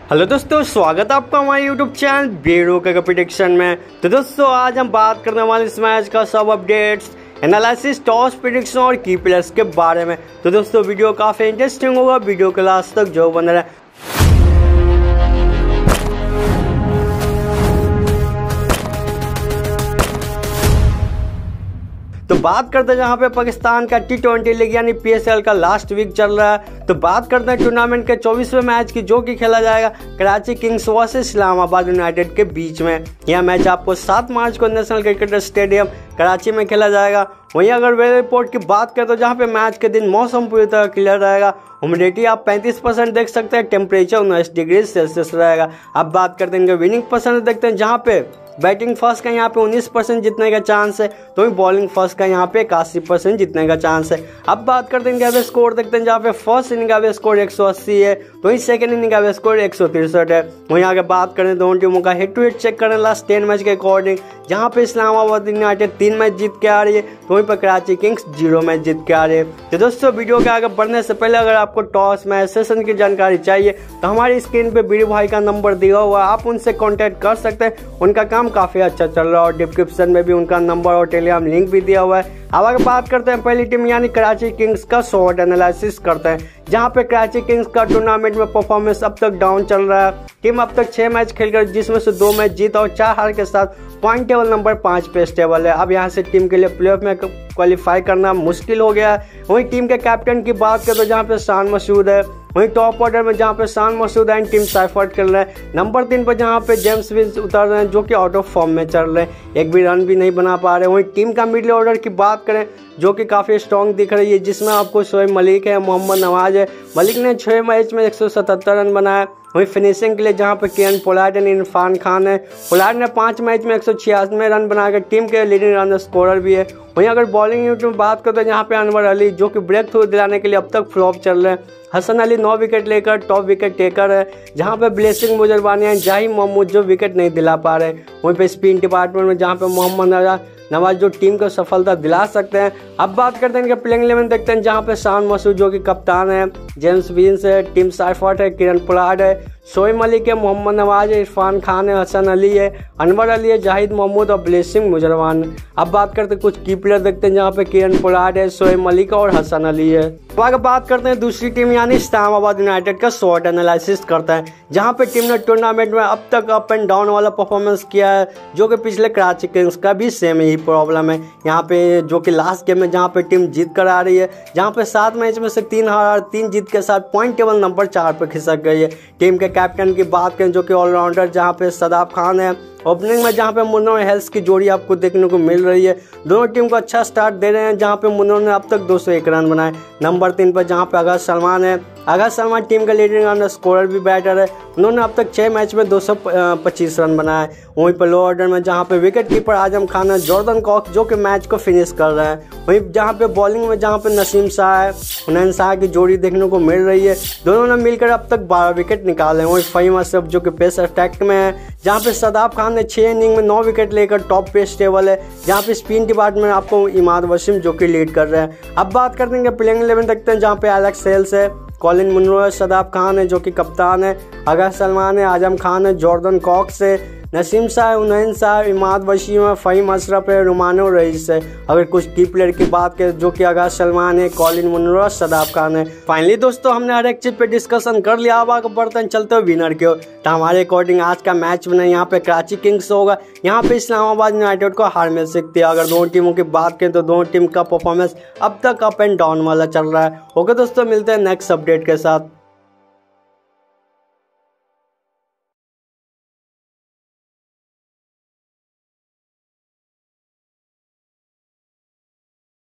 Hello दोस्तों, स्वागत है आपका हमारे यूट्यूब चैनल बेरो का प्रेडिक्शन में। तो दोस्तों आज हम बात करने वाले इस मैच का सब अपडेट्स, एनालिसिस, टॉस प्रेडिक्शन और की प्लेयर्स के बारे में। तो दोस्तों वीडियो काफ़ी इंटरेस्टिंग होगा, वीडियो के लास्ट तक जो बन रहा है। तो बात करते हैं जहाँ पे पाकिस्तान का T20 लीग यानी PSL का लास्ट वीक चल रहा है। तो बात करते हैं टूर्नामेंट के 24वें मैच की, जो कि खेला जाएगा Karachi Kings versus Islamabad United के बीच में। यह मैच आपको 7 मार्च को नेशनल क्रिकेट स्टेडियम कराची में खेला जाएगा। वहीं अगर वेदर रिपोर्ट की बात करें तो जहाँ पे मैच के दिन मौसम पूरी तरह क्लियर रहेगा, ह्यूमिडिटी आप 35% देख सकते हैं, टेम्परेचर 19 डिग्री सेल्सियस रहेगा। अब बात करते हैं इनके विनिंग परसेंटेज देखते हैं, जहाँ पे बैटिंग फर्स्ट का यहाँ पे 19% जीतने का चांस है, तो ही बॉलिंग फर्स्ट का यहाँ पे 81% जीतने का चांस है। अब बात करते हैं इनका एवरेज स्कोर देखते हैं, जहाँ पे फर्स्ट इनिंग का एवरेज स्कोर 180 है, तो ही सेकंड इनिंग का एवरेज स्कोर 163 है। वहीं आगे बात करें दोनों टीमों का हेड टू हेड चेक करें लास्ट 10 मैच के अकॉर्डिंग, जहाँ पे इस्लामाबाद यूनाइटेड 3 मैच जीत के आ रही है, तो वहीं पर कराची किंग्स 0 मैच जीत के आ रही है। तो दोस्तों वीडियो के आगे बढ़ने से पहले अगर आपको टॉस मैच सेशन की जानकारी चाहिए तो हमारी स्क्रीन पे बीरू भाई का नंबर दिया हुआ है, आप उनसे कॉन्टैक्ट कर सकते हैं। उनका काम काफ़ी अच्छा चल रहा है और डिस्क्रिप्शन में भी उनका नंबर और टेलीग्राम लिंक भी दिया हुआ है। अब अगर बात करते हैं पहली टीम यानी कराची किंग्स का शॉर्ट एनालिसिस करते हैं, जहां पे कराची किंग्स का टूर्नामेंट में परफॉर्मेंस अब तक डाउन चल रहा है। टीम अब तक 6 मैच खेलकर जिसमें से 2 मैच जीता और 4 हार के साथ पॉइंट टेबल नंबर 5 पे स्टेबल है। अब यहां से टीम के लिए प्लेऑफ में क्वालिफाई करना मुश्किल हो गया है। वहीं टीम के कैप्टन की बात करें तो जहां पे शान मसूद है, वहीं टॉप ऑर्डर में जहां पे Shan Masood and team Seifert कर रहे हैं। नंबर 3 पर जहां पे जेम्स विंस उतर रहे हैं, जो कि आउट ऑफ फॉर्म में चल रहे हैं, एक भी रन भी नहीं बना पा रहे। वहीं टीम का मिडिल ऑर्डर की बात करें जो कि काफ़ी स्ट्रॉन्ग दिख रही है, जिसमें आपको शोएब मलिक है, मोहम्मद नवाज है। मलिक ने 6 मैच में 177 रन बनाया। वहीं फिनिशिंग के लिए जहां पे Kieron Pollard and Irfan Khan है, पोलार्ड ने 5 मैच में 186 रन बनाकर टीम के लीडिंग रन स्कोरर भी है। वहीं अगर बॉलिंग यूनिट में बात करें तो यहाँ पे अनवर अली, जो कि ब्रेक थ्रू दिलाने के लिए अब तक फ्लॉप चल रहे हैं। हसन अली 9 विकेट लेकर टॉप विकेट टेकर है, जहां पे Blessing Muzarabani and Zahid Mahmood जो विकेट नहीं दिला पा रहे। वहीं पे स्पिन डिपार्टमेंट में जहां पे मोहम्मद नवाज जो टीम को सफलता दिला सकते हैं। अब बात करते हैं इनके प्लेइंग 11 देखते हैं, जहां पे शान मसूद जो कि कप्तान है, जेम्स विंस है, टीम साइफर्ट है, किरण पोलार्ड है, शोएब मलिक है, मोहम्मद नवाज है, इरफान खान है, हसन अली है, अनवर अली है, जाहिद महमूद और ब्लेसिंग मुजरबान। अब बात करते हैं कुछ की प्लेयर देखते हैं, जहां पे किरण पोलार्ड है, शोएब मलिक और हसन अली है। तो आगे बात करते हैं दूसरी टीम यानी इस्लामाबाद यूनाइटेड का शॉर्ट एनालिसिस करता है, जहां पे टीम ने टूर्नामेंट में अब तक अप एंड डाउन वाला परफॉर्मेंस किया है, जो कि पिछले कराची किंग्स का भी सेम ही प्रॉब्लम है। यहाँ पे जो कि लास्ट गेम में जहाँ पे टीम जीत कर आ रही है, जहाँ पे 7 मैच में से 3 हार 3 जीत के साथ पॉइंट टेबल नंबर 4 पे खिसक गई है। टीम के कैप्टन की बात करें जो कि ऑलराउंडर जहाँ पे सदाब खान है, ओपनिंग में जहाँ पे मुन्ना और हेल्स की जोड़ी आपको देखने को मिल रही है। दोनों टीम को अच्छा स्टार्ट दे रहे हैं, जहाँ पे मुन्ना ने अब तक 201 रन बनाए। नंबर 3 पर जहाँ पे आगाज सलमान है, आगाज सलमान टीम का लीडिंग रन स्कोरर भी बैटर है, उन्होंने अब तक 6 मैच में 225 रन बनाए। वहीं पर लो ऑर्डर में जहाँ पे विकेट कीपर आजम खान है, जॉर्डन कॉक्स जो कि मैच को फिनिश कर रहे हैं। वहीं जहाँ पे बॉलिंग में जहाँ पे नसीम शाह है, हुनैन शाह की जोड़ी देखने को मिल रही है, दोनों ने मिलकर अब तक 12 विकेट निकाले। वहीं फ़हीम अशरफ जो कि पेस अटैक में है, जहाँ पे सदाब खान ने 6 इनिंग में 9 विकेट लेकर टॉप पे स्टेबल है, जहाँ पे स्पिन डिपार्टमेंट आपको इमाद वसीम जो कि लीड कर रहे हैं। अब बात करते हैं प्लेइंग 11 देखते हैं, जहाँ पे एलेक्स हेल्स है, कॉलिन मुनरो है, सदाब खान है जो कि कप्तान है, आगाज सलमान है, आजम खान है, जॉर्डन कॉक्स है, नसीम शाह, हुनैन शाह, इमाद वसीम है, फ़हीम अशरफ है, रुमानो रईस है। अगर कुछ की प्लेयर की बात करें जो कि आगाज सलमान है, कॉलिन मुनरो, सदाब खान है। फाइनली दोस्तों हमने हर एक चीज़ पे डिस्कशन कर लिया। अब आगे बढ़ते हैं चलते हुए विनर के ओर। तो हमारे अकॉर्डिंग आज का मैच में यहाँ पे कराची किंग्स होगा, यहाँ पे इस्लामाबाद यूनाइटेड को हार मिल सकती है। अगर दोनों टीमों की बात करें तो दोनों टीम का परफॉर्मेंस अब तक अप एंड डाउन वाला चल रहा है। ओके दोस्तों, मिलते हैं नेक्स्ट अपडेट के साथ।